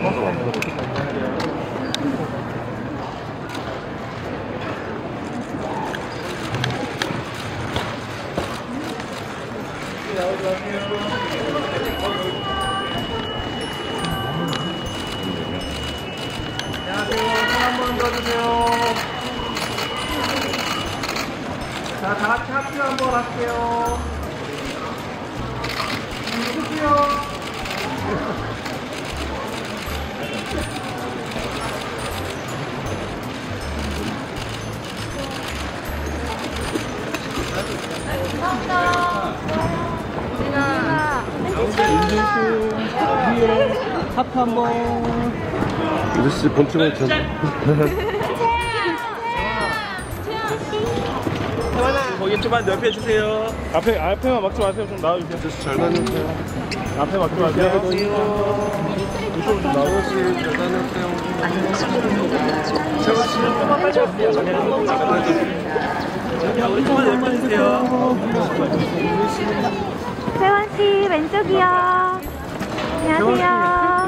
안녕하세요. 손 한번 들어주세요. 자, 다 같이 합주 한번 할게요. 누구세요? 하트 한번. 이제씨 본체만 참. 거기 좀만 옆에 주세요. 앞에만 막지 마세요. 좀 나와주세요. 이제씨 잘 다녔어요. 앞에 막지 마세요. 이쪽으로 좀 나오시. 잘 다녔어요. 세원씨. 우리 좀만 옆에 주세요. 세원씨 왼쪽이요. 안녕하세요.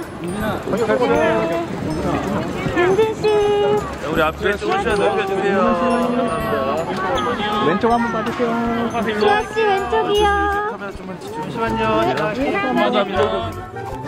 윤진씨. 우리 앞쪽에 조금씩만 넓혀 주세요. 감사합니다. 왼쪽 한번 봐주세요. 수아씨 왼쪽이요. 잠시만요. 감사합니다.